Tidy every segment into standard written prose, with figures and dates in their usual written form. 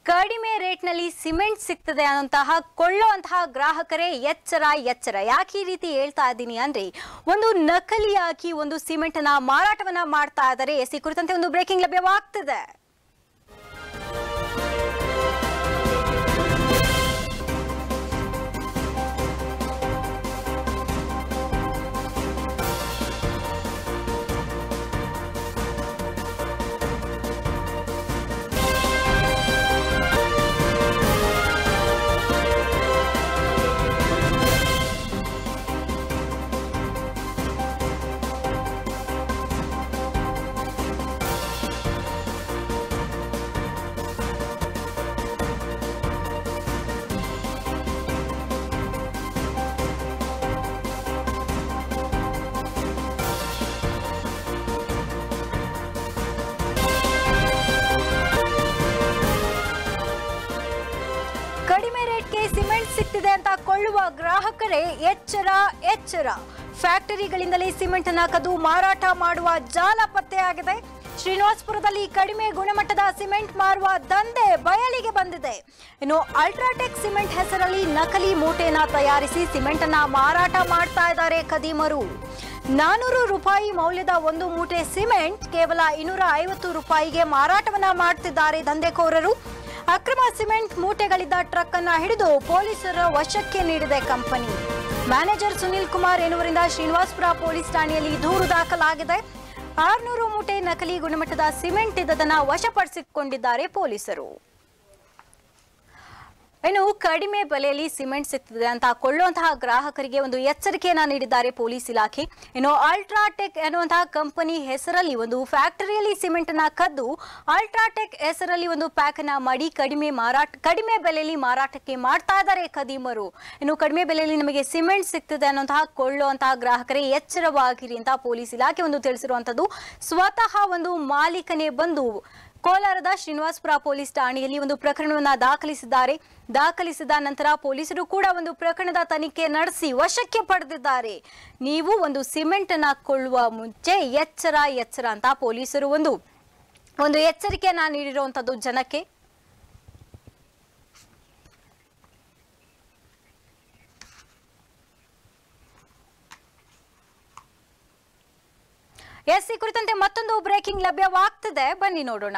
ಕಡಿಮೆ ರೇಟ್ನಲ್ಲಿ ಸಿಮೆಂಟ್ ಸಿಗ್ತದೆ ಅನ್ನುವಂತಹ ಕೊಳ್ಳುವಂತಹ ಗ್ರಾಹಕರೇ ಎಚ್ಚರ. ಯಾಕೆ ಈ ರೀತಿ ಹೇಳ್ತಾ ಇದ್ದೀನಿ ಅಂದ್ರೆ ಒಂದು ನಕಲಿಯಾಗಿ ಒಂದು ಸಿಮೆಂಟ್ ಅನ್ನ ಮಾರಾಟವನ್ನ ಮಾಡ್ತಾ ಇದ್ದಾರೆ. ಈ ಕುರಿತಂತೆ ಒಂದು ಬ್ರೇಕಿಂಗ್ ಲಭ್ಯವಾಗ್ತಿದೆ. ಕಡಿಮೆ ರೇಟ್ಗೆ ಸಿಮೆಂಟ್ ಸಿಗ್ತಿದೆ ಅಂತ ಕೊಳ್ಳುವ ಗ್ರಾಹಕರೇ ಎಚ್ಚರ. ಫ್ಯಾಕ್ಟರಿಗಳಿಂದಲೇ ಸಿಮೆಂಟ್ ಅನ್ನ ಕದ್ದು ಮಾರಾಟ ಮಾಡುವ ಜಾಲ ಪತ್ತೆಯಾಗಿದೆ. ಶ್ರೀನಿವಾಸಪುರದಲ್ಲಿ ಕಡಿಮೆ ಗುಣಮಟ್ಟದ ಸಿಮೆಂಟ್ ಮಾರುವ ದಂಧೆ ಬಯಲಿಗೆ ಬಂದಿದೆ. ಇನ್ನು ಅಲ್ಟ್ರಾಟೆಕ್ ಸಿಮೆಂಟ್ ಹೆಸರಲ್ಲಿ ನಕಲಿ ಮೂಟೆನ ತಯಾರಿಸಿ ಸಿಮೆಂಟ್ ಅನ್ನ ಮಾರಾಟ ಮಾಡ್ತಾ ಇದ್ದಾರೆ ಖದೀಮರು. 400 ರೂಪಾಯಿ ಮೌಲ್ಯದ ಒಂದು ಮೂಟೆ ಸಿಮೆಂಟ್ ಕೇವಲ 250 ರೂಪಾಯಿಗೆ ಮಾರಾಟವನ್ನ ಮಾಡ್ತಿದ್ದಾರೆ ದಂಧೆಕೋರರು. ಅಕ್ರಮ ಸಿಮೆಂಟ್ ಮೂಟೆಗಳಿದ್ದ ಟ್ರಕ್ ಅನ್ನ ಹಿಡಿದು ಪೊಲೀಸರ ವಶಕ್ಕೆ ನೀಡಿದೆ ಕಂಪನಿ. ಮ್ಯಾನೇಜರ್ ಸುನಿಲ್ ಕುಮಾರ್ ಎನ್ನುವರಿಂದ ಶ್ರೀನಿವಾಸಪುರ ಪೊಲೀಸ್ ಠಾಣೆಯಲ್ಲಿ ದೂರು ದಾಖಲಾಗಿದೆ. 600 ಮೂಟೆ ನಕಲಿ ಗುಣಮಟ್ಟದ ಸಿಮೆಂಟ್ ಇದ್ದದನ್ನ ವಶಪಡಿಸಿಕೊಂಡಿದ್ದಾರೆ ಪೊಲೀಸರು. ಇನ್ನು ಕಡಿಮೆ ಬೆಲೆಯಲ್ಲಿ ಸಿಮೆಂಟ್ ಸಿಗ್ತದೆ ಅಂತ ಕೊಳ್ಳುವಂತಹ ಗ್ರಾಹಕರಿಗೆ ಒಂದು ಎಚ್ಚರಿಕೆಯನ್ನ ನೀಡಿದ್ದಾರೆ ಪೊಲೀಸ್ ಇಲಾಖೆ. ಇನ್ನು ಅಲ್ಟ್ರಾಟೆಕ್ ಎನ್ನುವಂತಹ ಕಂಪನಿ ಹೆಸರಲ್ಲಿ ಒಂದು ಫ್ಯಾಕ್ಟರಿಯಲ್ಲಿ ಸಿಮೆಂಟ್ ಅನ್ನ ಕದ್ದು ಅಲ್ಟ್ರಾಟೆಕ್ ಹೆಸರಲ್ಲಿ ಒಂದು ಪ್ಯಾಕ್ ಅನ್ನ ಮಾಡಿ ಕಡಿಮೆ ಬೆಲೆಯಲ್ಲಿ ಮಾರಾಟಕ್ಕೆ ಮಾಡ್ತಾ ಇದ್ದಾರೆ ಖದೀಮರು. ಇನ್ನು ಕಡಿಮೆ ಬೆಲೆಯಲ್ಲಿ ನಮಗೆ ಸಿಮೆಂಟ್ ಸಿಗ್ತದೆ ಅನ್ನುವಂತಹ ಕೊಳ್ಳುವಂತಹ ಗ್ರಾಹಕರೇ ಎಚ್ಚರವಾಗಿರಿ ಅಂತ ಪೊಲೀಸ್ ಇಲಾಖೆ ಒಂದು ತಿಳಿಸಿರುವಂತದ್ದು. ಸ್ವತಃ ಒಂದು ಮಾಲೀಕನೇ ಬಂದು ಕೋಲಾರದ ಶ್ರೀನಿವಾಸಪುರ ಪೊಲೀಸ್ ಠಾಣೆಯಲ್ಲಿ ಒಂದು ಪ್ರಕರಣವನ್ನ ದಾಖಲಿಸಿದ ನಂತರ ಪೊಲೀಸರು ಕೂಡ ಒಂದು ಪ್ರಕರಣದ ತನಿಖೆ ನಡೆಸಿ ವಶಕ್ಕೆ ಪಡೆದಿದ್ದಾರೆ. ನೀವು ಒಂದು ಸಿಮೆಂಟ್ ಅನ್ನ ಕೊಳ್ಳುವ ಮುಂಚೆ ಎಚ್ಚರ ಅಂತ ಪೊಲೀಸರು ಒಂದು ಎಚ್ಚರಿಕೆಯನ್ನ ನೀಡಿರುವಂತದ್ದು ಜನಕ್ಕೆ. ಈ ಕುರಿತಂತೆ ಮತ್ತೊಂದು ಬ್ರೇಕಿಂಗ್ ಲಭ್ಯವಾಗ್ತಿದೆ, ಬನ್ನಿ ನೋಡೋಣ.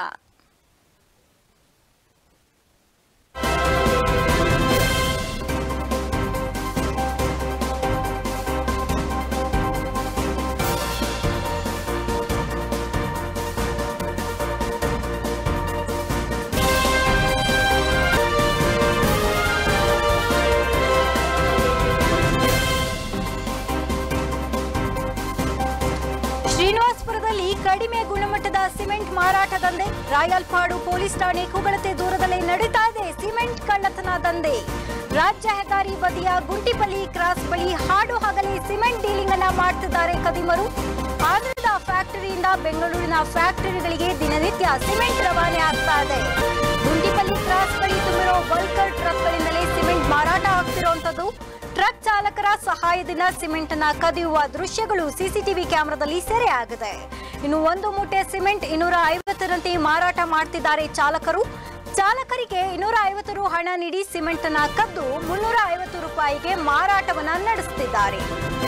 ಶ್ರೀನಿವಾಸಪುರದಲ್ಲಿ ಕಡಿಮೆ ಗುಣಮಟ್ಟದ ಸಿಮೆಂಟ್ ಮಾರಾಟ ದಂಧೆ. ರಾಯಲ್ಪಾಡು ಪೊಲೀಸ್ ಠಾಣೆ ಕೂಗಳತೆ ದೂರದಲ್ಲೇ ನಡೀತಾ ಇದೆ ಸಿಮೆಂಟ್ ಕಳ್ಳತನ ದಂಧೆ. ರಾಜ್ಯ ಹೆದ್ದಾರಿ ಬದಿಯ ಗುಂಟಿಪಲ್ಲಿ ಕ್ರಾಸ್ ಬಳಿ ಹಾಡು ಹಗಲೇ ಸಿಮೆಂಟ್ ಡೀಲಿಂಗ್ ಅನ್ನ ಮಾಡ್ತಿದ್ದಾರೆ ಖದೀಮರು. ಆಂಧ್ರದ ಫ್ಯಾಕ್ಟರಿಯಿಂದ ಬೆಂಗಳೂರಿನ ಫ್ಯಾಕ್ಟರಿಗಳಿಗೆ ದಿನನಿತ್ಯ ಸಿಮೆಂಟ್ ರವಾನೆ ಆಗ್ತಾ ಇದೆ. ಗುಂಟಿಪಲ್ಲಿ ಕ್ರಾಸ್ ಬಳಿ ತುಂಬಿರೋ ಬಲ್ಕರ್ ಟ್ರಕ್ಗಳಿಂದಲೇ ಸಿಮೆಂಟ್ ಮಾರಾಟ ಆಗ್ತಿರುವಂತದ್ದು. ಟ್ರಕ್ ಚಾಲಕರ ಸಹಾಯದಿಂದ ಸಿಮೆಂಟ್ ಅನ್ನ ಕದಿಯುವ ದೃಶ್ಯಗಳು ಸಿಸಿಟಿವಿ ಕ್ಯಾಮೆರಾದಲ್ಲಿ ಸೆರೆಯಾಗಿದೆ. ಇನ್ನು ಒಂದು ಮೂಟೆ ಸಿಮೆಂಟ್ 250ರಂತೆ ಮಾರಾಟ ಮಾಡ್ತಿದ್ದಾರೆ ಚಾಲಕರಿಗೆ 250 ರು ಹಣ ನೀಡಿ ಸಿಮೆಂಟ್ ಅನ್ನ ಕದ್ದು 350 ರೂಪಾಯಿಗೆ ಮಾರಾಟವನ್ನ ನಡೆಸುತ್ತಿದ್ದಾರೆ.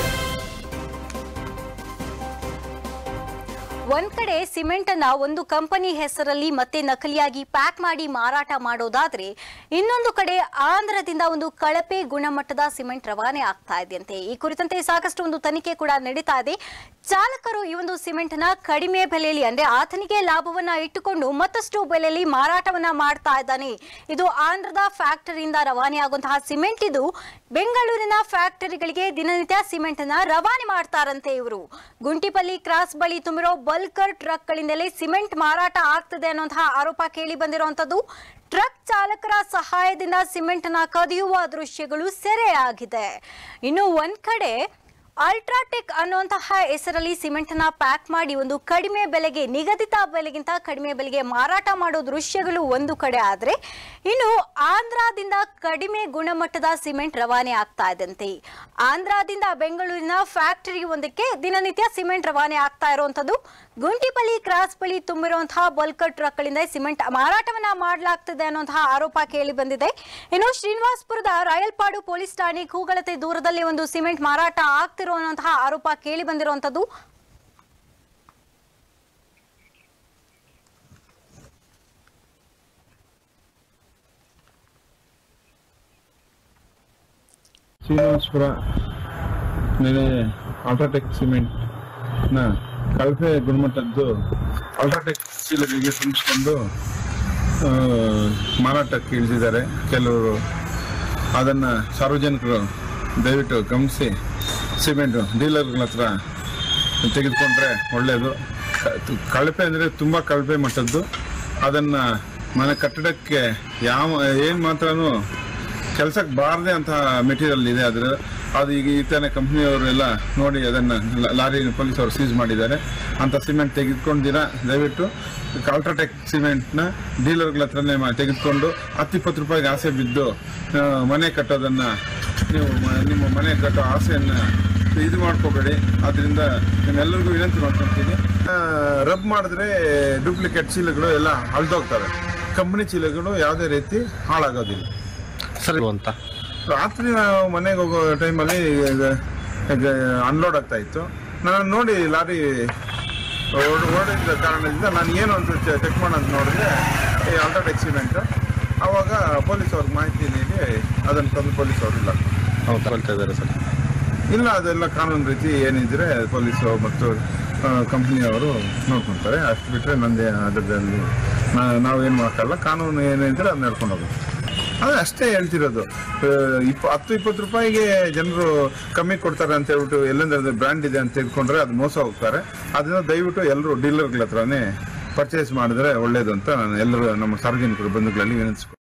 ಒಂದ್ ಕಡೆ ಸಿಮೆಂಟ್ ಅನ್ನ ಒಂದು ಕಂಪನಿ ಹೆಸರಲ್ಲಿ ಮತ್ತೆ ನಕಲಿಯಾಗಿ ಪ್ಯಾಕ್ ಮಾಡಿ ಮಾರಾಟ ಮಾಡೋದಾದ್ರೆ, ಇನ್ನೊಂದು ಕಡೆ ಆಂಧ್ರದಿಂದ ಒಂದು ಕಳಪೆ ಗುಣಮಟ್ಟದ ಸಿಮೆಂಟ್ ರವಾನೆ ಆಗ್ತಾ ಇದೆಯಂತೆ. ಈ ಕುರಿತಂತೆ ಸಾಕಷ್ಟು ಒಂದು ತನಿಖೆ ಕೂಡ ನಡೀತಾ ಇದೆ. ಚಾಲಕರು ಈ ಒಂದು ಸಿಮೆಂಟ್ ನ ಕಡಿಮೆ ಬೆಲೆಯಲ್ಲಿ ಅಂದ್ರೆ ಆತನಿಗೆ ಲಾಭವನ್ನ ಇಟ್ಟುಕೊಂಡು ಮತ್ತಷ್ಟು ಬೆಲೆಯಲ್ಲಿ ಮಾರಾಟವನ್ನ ಮಾಡ್ತಾ ಇದ್ದಾನೆ. ಇದು ಆಂಧ್ರದ ಫ್ಯಾಕ್ಟರಿಯಿಂದ ರವಾನೆ ಆಗುವಂತಹ ಸಿಮೆಂಟ್. ಇದು ಬೆಂಗಳೂರಿನ ಫ್ಯಾಕ್ಟರಿಗಳಿಗೆ ದಿನನಿತ್ಯ ಸಿಮೆಂಟ್ ಅನ್ನ ರವಾನೆ ಮಾಡ್ತಾರಂತೆ ಇವರು. ಗುಂಟಿಪಲ್ಲಿ ಕ್ರಾಸ್ ಬಳಿ ತುಂಬಿರೋ ಬಲ್ಕರ್ ಟ್ರಕ್ ಗಳಿಂದಲೇ ಸಿಮೆಂಟ್ ಮಾರಾಟ ಆಗ್ತದೆ ಅನ್ನುವಂತಹ ಆರೋಪ ಕೇಳಿ ಬಂದಿರುವಂತದ್ದು. ಟ್ರಕ್ ಚಾಲಕರ ಸಹಾಯದಿಂದ ಸಿಮೆಂಟ್ ಅನ್ನ ಕದಿಯುವ ದೃಶ್ಯಗಳು ಸೆರೆಯಾಗಿದೆ. ಇನ್ನು ಒಂದ್ ಕಡೆ ಅಲ್ಟ್ರಾಟೆಕ್ ಅನ್ನುವಂತಹ ಹೆಸರಲ್ಲಿ ಸಿಮೆಂಟ್ ಅನ್ನ ಪ್ಯಾಕ್ ಮಾಡಿ ಒಂದು ಕಡಿಮೆ ಬೆಲೆಗೆ, ನಿಗದಿತ ಬೆಲೆಗಿಂತ ಕಡಿಮೆ ಬೆಲೆಗೆ ಮಾರಾಟ ಮಾಡೋ ದೃಶ್ಯಗಳು ಒಂದು ಕಡೆ ಆದ್ರೆ, ಇನ್ನು ಆಂಧ್ರದಿಂದ ಕಡಿಮೆ ಗುಣಮಟ್ಟದ ಸಿಮೆಂಟ್ ರವಾನೆ ಆಗ್ತಾ ಇದಂತೆ. ಆಂಧ್ರದಿಂದ ಬೆಂಗಳೂರಿನ ಫ್ಯಾಕ್ಟರಿ ಒಂದಕ್ಕೆ ದಿನನಿತ್ಯ ಸಿಮೆಂಟ್ ರವಾನೆ ಆಗ್ತಾ ಇರುವಂತದ್ದು. ಗುಂಟಿಪಲ್ಲಿ ಕ್ರಾಸ್ ಬಳಿ ತುಂಬಿರುವಂತಹ ಬಲ್ಕ್ ಟ್ರಕ್ ಗಳಿಂದ ಸಿಮೆಂಟ್ ಮಾರಾಟವನ್ನ ಮಾಡಲಾಗ್ತಿದೆ ಅನ್ನುವಂತಹ ಆರೋಪ ಕೇಳಿ ಬಂದಿದೆ. ಇನ್ನು ಶ್ರೀನಿವಾಸಪುರದ ರಾಯಲ್ಪಾಡು ಪೊಲೀಸ್ ಠಾಣೆ ಕೂಗಳತೆ ದೂರದಲ್ಲಿ ಒಂದು ಸಿಮೆಂಟ್ ಮಾರಾಟ ಆಗ್ತಿರುವಂತಹ ಆರೋಪ ಕೇಳಿ ಬಂದಿರುವಂತದ್ದು. ಶ್ರೀನಿವಾಸಪುರ ಮೇಲೆ ಅಲ್ಟ್ರಾಟೆಕ್ ಸಿಮೆಂಟ್ ನ ಕಳಪೆ ಗುಣಮಟ್ಟದ್ದು ಅಲ್ಟ್ರಾಟೆಕ್ ಚೀಲಗಳಿಗೆ ತುಂಬಿಸ್ಕೊಂಡು ಮಾರಾಟಕ್ಕೆ ಇಳಿಸಿದ್ದಾರೆ ಕೆಲವರು. ಅದನ್ನು ಸಾರ್ವಜನಿಕರು ದಯವಿಟ್ಟು ಗಮನಿಸಿ ಸಿಮೆಂಟ್ ಡೀಲರ್ಗಳ ಹತ್ರ ತೆಗೆದುಕೊಂಡ್ರೆ ಒಳ್ಳೆಯದು. ಕಳಪೆ ಅಂದರೆ ತುಂಬ ಕಳಪೆ ಮಟ್ಟದ್ದು. ಅದನ್ನು ಮನೆ ಕಟ್ಟಡಕ್ಕೆ ಏನು ಮಾತ್ರನೂ ಕೆಲಸಕ್ಕೆ ಬಾರದೆ ಅಂತ ಮೆಟೀರಿಯಲ್ ಇದೆ. ಅದು ಈಗ ಈತನೇ ಕಂಪ್ನಿಯವರೆಲ್ಲ ನೋಡಿ ಅದನ್ನು ಲಾರಿ ಪೊಲೀಸವರು ಸೀಸ್ ಮಾಡಿದ್ದಾರೆ. ಅಂಥ ಸಿಮೆಂಟ್ ತೆಗೆದುಕೊಂಡಿರ ದಯವಿಟ್ಟು ಅಲ್ಟ್ರಾಟೆಕ್ ಸಿಮೆಂಟ್ನ ಡೀಲರ್ಗಳ ಹತ್ರನೇ ತೆಗೆದುಕೊಂಡು 10-20 ರೂಪಾಯಿಗೆ ಆಸೆ ಬಿದ್ದು ಮನೆ ಕಟ್ಟೋದನ್ನು ನೀವು ನಿಮ್ಮ ಮನೆ ಕಟ್ಟೋ ಆಸೆಯನ್ನು ಇದು ಮಾಡ್ಕೋಬೇಡಿ. ಅದರಿಂದ ನಿಮ್ಮೆಲ್ಲರಿಗೂ ವಿನಂತಿ ಮಾಡ್ಕೊತೀನಿ. ರಬ್ ಮಾಡಿದ್ರೆ ಡೂಪ್ಲಿಕೇಟ್ ಚೀಲಗಳು ಎಲ್ಲ ಹಳ್ದೋಗ್ತವೆ. ಕಂಪ್ನಿ ಚೀಲಗಳು ಯಾವುದೇ ರೀತಿ ಹಾಳಾಗೋದಿಲ್ಲ ಸರಿ ಅಂತ. ರಾತ್ರಿ ನಾವು ಮನೆಗೆ ಹೋಗೋ ಟೈಮಲ್ಲಿ ಅನ್ಲೋಡ್ ಆಗ್ತಾ ಇತ್ತು. ನಾನು ನೋಡಿ ಲಾರಿ ಓಡಿದ ಕಾರಣದಿಂದ ನಾನು ಏನು ಅಂತ ಚೆಕ್ ಮಾಡೋದು ನೋಡಿದ್ರೆ ಈ ಅಲ್ಟ್ರಾಟೆಕ್ ಸಿಮೆಂಟ್. ಆವಾಗ ಪೊಲೀಸ್ ಅವ್ರಿಗೆ ಮಾಹಿತಿ ನೀಡಿ ಅದನ್ನು ತಂದು ಪೊಲೀಸ್ ಅವರು ಇಲ್ಲ ತಗೊಳ್ತಾ ಇದ್ದಾರೆ ಸರ್. ಇಲ್ಲ, ಅದೆಲ್ಲ ಕಾನೂನು ರೀತಿ ಏನಿದ್ರೆ ಪೊಲೀಸು ಮತ್ತು ಕಂಪ್ನಿಯವರು ನೋಡ್ಕೊತಾರೆ. ಅಷ್ಟು ಬಿಟ್ಟರೆ ನಂದೇ ಅದರಲ್ಲಿ ನಾವೇನು ಮಾಡೋಕ್ಕಲ್ಲ. ಕಾನೂನು ಏನಿದ್ರೆ ಅದು ನಡ್ಕೊಂಡು ಹೋಗೋದು. ಅದೇ ಅಷ್ಟೇ ಹೇಳ್ತಿರೋದು. 10-20 ರೂಪಾಯಿಗೆ ಜನರು ಕಮ್ಮಿ ಕೊಡ್ತಾರೆ ಅಂತ ಹೇಳ್ಬಿಟ್ಟು ಎಲ್ಲೆಂದ್ರೆ ಬ್ರ್ಯಾಂಡ್ ಇದೆ ಅಂತ ತೆಗೆದುಕೊಂಡ್ರೆ ಅದು ಮೋಸ ಹೋಗ್ತಾರೆ. ಅದನ್ನ ದಯವಿಟ್ಟು ಎಲ್ಲರೂ ಡೀಲರ್ಗಳ ಹತ್ರನೇ ಪರ್ಚೇಸ್ ಮಾಡಿದ್ರೆ ಒಳ್ಳೇದು ಅಂತ ನಾನು ಎಲ್ಲರೂ ನಮ್ಮ ಸಾರ್ವಜನಿಕರು ಬಂಧುಗಳಲ್ಲಿ ವಿನಂತಿಸ್ತೀನಿ.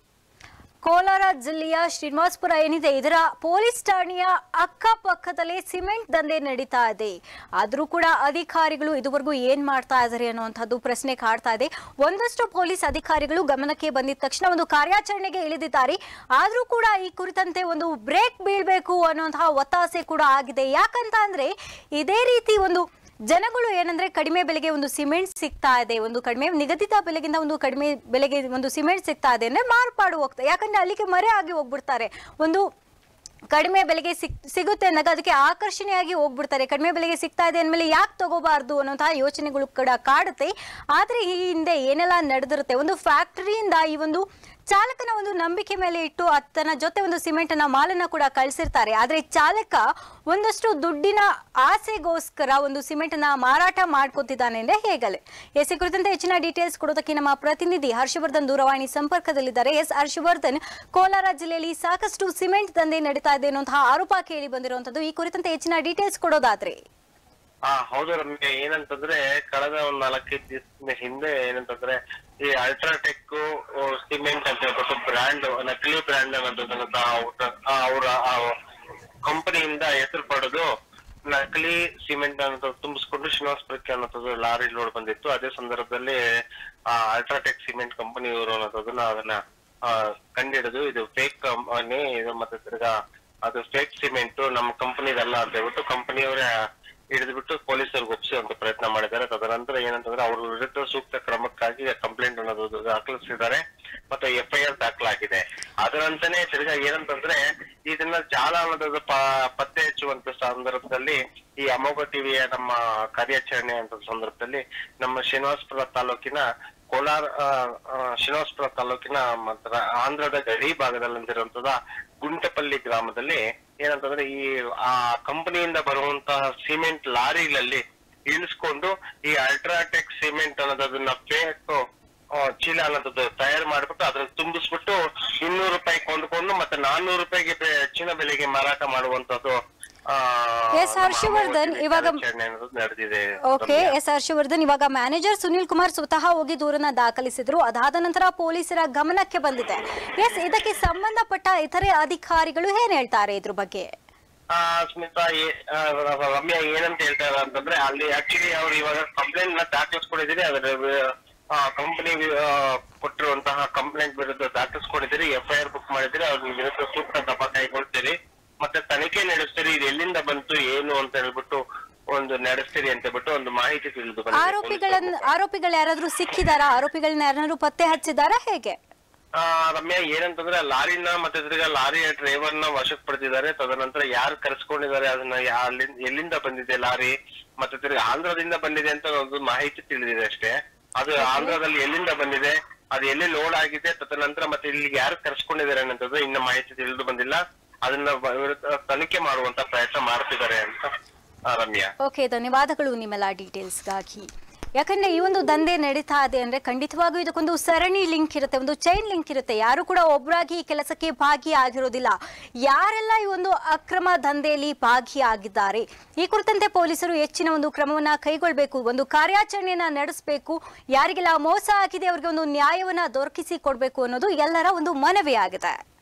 ಕೋಲಾರ ಜಿಲ್ಲೆಯ ಶ್ರೀನಿವಾಸಪುರ ಏನಿದೆ, ಇದರ ಪೊಲೀಸ್ ಠಾಣೆಯ ಅಕ್ಕಪಕ್ಕದಲ್ಲೇ ಸಿಮೆಂಟ್ ದಂಧೆ ನಡೀತಾ ಇದೆ. ಆದ್ರೂ ಕೂಡ ಅಧಿಕಾರಿಗಳು ಇದುವರೆಗೂ ಏನ್ ಮಾಡ್ತಾ ಇದ್ದಾರೆ ಅನ್ನುವಂಥದ್ದು ಪ್ರಶ್ನೆ ಕಾಡ್ತಾ ಇದೆ. ಒಂದಷ್ಟು ಪೊಲೀಸ್ ಅಧಿಕಾರಿಗಳು ಗಮನಕ್ಕೆ ಬಂದಿದ ತಕ್ಷಣ ಒಂದು ಕಾರ್ಯಾಚರಣೆಗೆ ಇಳಿದಿದ್ದಾರೆ. ಆದ್ರೂ ಕೂಡ ಈ ಕುರಿತಂತೆ ಒಂದು ಬ್ರೇಕ್ ಬೀಳ್ಬೇಕು ಅನ್ನುವಂತಹ ಒತ್ತಾಸೆ ಕೂಡ ಆಗಿದೆ. ಯಾಕಂತ ಅಂದ್ರೆ ಇದೇ ರೀತಿ ಒಂದು ಜನಗಳು ಏನಂದ್ರೆ ಕಡಿಮೆ ಬೆಲೆಗೆ ಒಂದು ಸಿಮೆಂಟ್ ಸಿಗ್ತಾ ಇದೆ, ಒಂದು ಕಡಿಮೆ ನಿಗದಿತ ಬೆಲೆಗಿಂತ ಒಂದು ಕಡಿಮೆ ಬೆಲೆಗೆ ಒಂದು ಸಿಮೆಂಟ್ ಸಿಗ್ತಾ ಇದೆ ಅಂದ್ರೆ ಮಾರ್ಪಾಡು ಹೋಗ್ತಾರೆ. ಯಾಕಂದ್ರೆ ಅಲ್ಲಿಗೆ ಮರೆ ಆಗಿ ಹೋಗ್ಬಿಡ್ತಾರೆ. ಒಂದು ಕಡಿಮೆ ಬೆಲೆಗೆ ಸಿಗುತ್ತೆ ಅಂದಾಗ ಅದಕ್ಕೆ ಆಕರ್ಷಣೆಯಾಗಿ ಹೋಗ್ಬಿಡ್ತಾರೆ. ಕಡಿಮೆ ಬೆಲೆಗೆ ಸಿಗ್ತಾ ಇದೆ ಅಂದಮೇಲೆ ಯಾಕೆ ತಗೋಬಾರ್ದು ಅನ್ನೋಂತಹ ಯೋಚನೆಗಳು ಕೂಡ ಕಾಡುತ್ತೆ. ಆದ್ರೆ ಈ ಹಿಂದೆ ಏನೆಲ್ಲ ನಡೆದಿರುತ್ತೆ, ಒಂದು ಫ್ಯಾಕ್ಟರಿಯಿಂದ ಈ ಒಂದು ಚಾಲಕನ ಒಂದು ನಂಬಿಕೆ ಮೇಲೆ ಇಟ್ಟು ತನ್ನ ಜೊತೆ ಒಂದು ಸಿಮೆಂಟ್ ಮಾಲನ್ನ ಕೂಡ ಕಳಿಸಿರ್ತಾರೆ. ಆದ್ರೆ ಚಾಲಕ ಒಂದಷ್ಟು ದುಡ್ಡಿನ ಆಸೆಗೋಸ್ಕರ ಒಂದು ಸಿಮೆಂಟ್ ಮಾರಾಟ ಮಾಡ್ಕೊತಿದ್ದಾನೆ ಅಂದ್ರೆ ಹೇಗಲೆ. ಎಸ್, ಈ ಕುರಿತಂತೆ ಹೆಚ್ಚಿನ ಡೀಟೇಲ್ಸ್ ಕೊಡೋದಕ್ಕೆ ನಮ್ಮ ಪ್ರತಿನಿಧಿ ಹರ್ಷವರ್ಧನ್ ದೂರವಾಣಿ ಸಂಪರ್ಕದಲ್ಲಿದ್ದಾರೆ. ಎಸ್ ಹರ್ಷವರ್ಧನ್, ಕೋಲಾರ ಜಿಲ್ಲೆಯಲ್ಲಿ ಸಾಕಷ್ಟು ಸಿಮೆಂಟ್ ದಂಧೆ ನಡೀತಾ ಇದೆ ಅನ್ನುವಂತಹ ಆರೋಪ ಕೇಳಿ ಬಂದಿರುವಂತದ್ದು. ಈ ಕುರಿತಂತೆ ಹೆಚ್ಚಿನ ಡೀಟೇಲ್ಸ್ ಕೊಡೋದಾದ್ರೆ. ಹೌದು ರಮ್ಯ, ಏನಂತಂದ್ರೆ ಕಳೆದ ಒಂದ್ 4-5 ದಿವಸದ ಹಿಂದೆ ಏನಂತಂದ್ರೆ ಈ ಅಲ್ಟ್ರಾಟೆಕ್ ಸಿಮೆಂಟ್ ಅಂತ ಹೇಳ್ಬಿಟ್ಟು ಬ್ರ್ಯಾಂಡ್, ನಕಲಿ ಬ್ರ್ಯಾಂಡ್ ಅನ್ನೋದನ್ನ ಅವರ ಕಂಪನಿಯಿಂದ ಹೆಸರು ಪಡೆದು ನಕಲಿ ಸಿಮೆಂಟ್ ಅನ್ನೋದು ತುಂಬಿಸ್ಕೊಂಡು ಶ್ರೀನಿವಾಸಪುರಕ್ಕೆ ಅನ್ನೋದು ಲಾರಿ ಲೋಡ್ ಬಂದಿತ್ತು. ಅದೇ ಸಂದರ್ಭದಲ್ಲಿ ಅಲ್ಟ್ರಾಟೆಕ್ ಸಿಮೆಂಟ್ ಕಂಪನಿಯವರು ಅನ್ನೋದನ್ನ ಅದನ್ನ ಕಂಡಿಡಿದು ಇದು ಫೇಕ್ ಕಂಪನಿ, ಇದು ಮತ್ತೆ ತಿರ್ಗಾ ಅದು ಫೇಕ್ ಸಿಮೆಂಟ್ ನಮ್ಮ ಕಂಪನಿದಲ್ಲ ಅಂತ ಹೇಳ್ಬಿಟ್ಟು ಕಂಪನಿಯವರೇ ಹಿಡಿದ್ಬಿಟ್ಟು ಪೊಲೀಸರಿಗೆ ಒಪ್ಪಿಸುವಂತ ಪ್ರಯತ್ನ ಮಾಡಿದ್ದಾರೆ. ತದನಂತರ ಏನಂತಂದ್ರೆ ಅವ್ರ ವಿರುದ್ಧ ಸೂಕ್ತ ಕ್ರಮಕ್ಕಾಗಿ ಕಂಪ್ಲೇಂಟ್ ಅನ್ನೋದು ದಾಖಲಿಸಿದ್ದಾರೆ, ಮತ್ತೆ FIR ದಾಖಲಾಗಿದೆ. ಅದರಂತಾನೆ ತಿರ್ಗಾ ಏನಂತಂದ್ರೆ ಇದನ್ನ ಜಾಲ ಅನ್ನೋದು ಪತ್ತೆ ಹಚ್ಚುವಂತ ಸಂದರ್ಭದಲ್ಲಿ ಈ ಅಮೋಘ ಟಿವಿಯ ನಮ್ಮ ಕಾರ್ಯಾಚರಣೆ ಅಂತ ಸಂದರ್ಭದಲ್ಲಿ ನಮ್ಮ ಶ್ರೀನಿವಾಸಪುರ ತಾಲೂಕಿನ ಶ್ರೀನಿವಾಸಪುರ ತಾಲೂಕಿನ ಆಂಧ್ರದ ಗಡಿ ಭಾಗದಲ್ಲಿರುವಂತದ ಗುಂಟಪಲ್ಲಿ ಗ್ರಾಮದಲ್ಲಿ ಏನಂತಂದ್ರೆ ಈ ಆ ಕಂಪನಿಯಿಂದ ಬರುವಂತಹ ಸಿಮೆಂಟ್ ಲಾರಿಗಳಲ್ಲಿ ಇಳಿಸ್ಕೊಂಡು ಈ ಅಲ್ಟ್ರಾಟೆಕ್ ಸಿಮೆಂಟ್ ಅನ್ನೋದನ್ನ ಫೇಕ್ ಚೀಲ ಅನ್ನೋದು ತಯಾರು ಮಾಡ್ಬಿಟ್ಟು ಅದ್ರಲ್ಲಿ ತುಂಬಿಸ್ಬಿಟ್ಟು 200 ರೂಪಾಯಿ ಕೊಂಡ್ಕೊಂಡು ಮತ್ತೆ 400 ರೂಪಾಯಿಗೆ ಹೆಚ್ಚಿನ ಬೆಲೆಗೆ ಮಾರಾಟ ಮಾಡುವಂತದ್ದು ಹರ್ಷವರ್ಧನ್ ಇವಾಗ ಮ್ಯಾನೇಜರ್ ಸುನಿಲ್ ಕುಮಾರ್ ಸ್ವತಃ ಹೋಗಿ ದೂರನ್ನ ದಾಖಲಿಸಿದ್ರು. ಅದಾದ ನಂತರ ಪೊಲೀಸರ ಗಮನಕ್ಕೆ ಬಂದಿದೆ. ಎಸ್, ಇದಕ್ಕೆ ಸಂಬಂಧಪಟ್ಟ ಇತರೆ ಅಧಿಕಾರಿಗಳು ಏನ್ ಹೇಳ್ತಾರೆ ಇದ್ರ ಬಗ್ಗೆ? ಸ್ಮಿತಾ, ರಮ್ಯಾ ಏನಂತ ಹೇಳ್ತಾರೆ ಅಂತಂದ್ರೆ ಅಲ್ಲಿ ಆಕ್ಚುಲಿ ಅವ್ರು ಇವಾಗ ಕಂಪ್ಲೇಂಟ್ ನ ದಾಖಲಿಸ್ಕೊಂಡಿದ್ದೀರಿ. ಅದರ ಕಂಪನಿ ಕೊಟ್ಟಿರುವಂತಹ ಕಂಪ್ಲೇಂಟ್ ವಿರುದ್ಧ ದಾಖಲಿಸ್ಕೊಂಡಿದ್ದೀರಿ, FIR ಬುಕ್ ಮಾಡಿದ್ದೀರಿ. ಅವ್ರ ವಿರುದ್ಧ ಸೂಕ್ತ ಕ್ರಮ ಕೈಗೊಳ್ತೀರಿ, ಮತ್ತೆ ತನಿಖೆ ನಡೆಸ್ತೀರಿ. ಇದು ಎಲ್ಲಿಂದ ಬಂತು ಏನು ಅಂತ ಹೇಳ್ಬಿಟ್ಟು ಒಂದು ನಡೆಸ್ತೀರಿ ಅಂತ ಬಿಟ್ಟು ಒಂದು ಮಾಹಿತಿ ತಿಳಿದು ಬಂದಿದೆ. ಆರೋಪಿಗಳು ಯಾರಾದ್ರೂ ಸಿಕ್ಕಿದಾರಾ? ಆರೋಪಿಗಳನ್ನ ಯಾರಾದ್ರೂ ಪತ್ತೆ ಹಚ್ಚಿದಾರಾ ಹೇಗೆ? ರಮ್ಯಾ, ಏನಂತಂದ್ರೆ ಲಾರಿನ ಮತ್ತೆ ತಿರ್ಗಾ ಲಾರಿಯ ಡ್ರೈವರ್ನ ವಶಕ್ಕೆ ಪಡೆದಿದ್ದಾರೆ. ತದನಂತರ ಯಾರು ಕರೆಸ್ಕೊಂಡಿದ್ದಾರೆ, ಅದನ್ನ ಎಲ್ಲಿಂದ ಬಂದಿದೆ ಲಾರಿ, ಮತ್ತೆ ತಿರ್ಗಾ ಆಂಧ್ರದಿಂದ ಬಂದಿದೆ ಅಂತ ಒಂದು ಮಾಹಿತಿ ತಿಳಿದಿದೆ ಅಷ್ಟೇ. ಅದು ಆಂಧ್ರದಲ್ಲಿ ಎಲ್ಲಿಂದ ಬಂದಿದೆ, ಅದು ಎಲ್ಲಿ ಲೋಡ್ ಆಗಿದೆ, ತದನಂತರ ಮತ್ತೆ ಇಲ್ಲಿ ಯಾರು ಕರೆಸ್ಕೊಂಡಿದ್ದಾರೆ ಅನ್ನೋದು ಇನ್ನ ಮಾಹಿತಿ ತಿಳಿದು ಬಂದಿಲ್ಲ. ಅದನ್ನ ತನಿಖೆ ಮಾಡುವಂತ ಪ್ರಯತ್ನ ಮಾಡ್ತಿದ್ದಾರೆ ಅಂತ ರಮ್ಯಾ. ಓಕೆ, ಧನ್ಯವಾದಗಳು ನಿಮ್ಮೆಲ್ಲ ಡೀಟೇಲ್ಸ್ಗಾಗಿ. ಯಾಕಂದ್ರೆ ಈ ಒಂದು ದಂಧೆ ನಡೀತಾ ಇದೆ ಅಂದ್ರೆ ಖಂಡಿತವಾಗೂ ಇದಕ್ಕೊಂದು ಸರಣಿ ಲಿಂಕ್ ಇರುತ್ತೆ, ಒಂದು ಚೈನ್ ಲಿಂಕ್ ಇರುತ್ತೆ. ಯಾರು ಕೂಡ ಒಬ್ಬರಾಗಿ ಈ ಕೆಲಸಕ್ಕೆ ಭಾಗಿಯಾಗಿರೋದಿಲ್ಲ. ಯಾರೆಲ್ಲ ಈ ಒಂದು ಅಕ್ರಮ ದಂಧೆಯಲ್ಲಿ ಭಾಗಿಯಾಗಿದ್ದಾರೆ, ಈ ಕುರಿತಂತೆ ಪೊಲೀಸರು ಹೆಚ್ಚಿನ ಒಂದು ಕ್ರಮವನ್ನ ಕೈಗೊಳ್ಳಬೇಕು, ಒಂದು ಕಾರ್ಯಾಚರಣೆಯನ್ನ ನಡೆಸಬೇಕು. ಯಾರಿಗೆಲ್ಲ ಮೋಸ ಆಗಿದೆ ಅವರಿಗೆ ಒಂದು ನ್ಯಾಯವನ್ನ ದೊರಕಿಸಿ ಕೊಡಬೇಕು ಅನ್ನೋದು ಎಲ್ಲರ ಒಂದು ಮನವಿಯಾಗಿದೆ.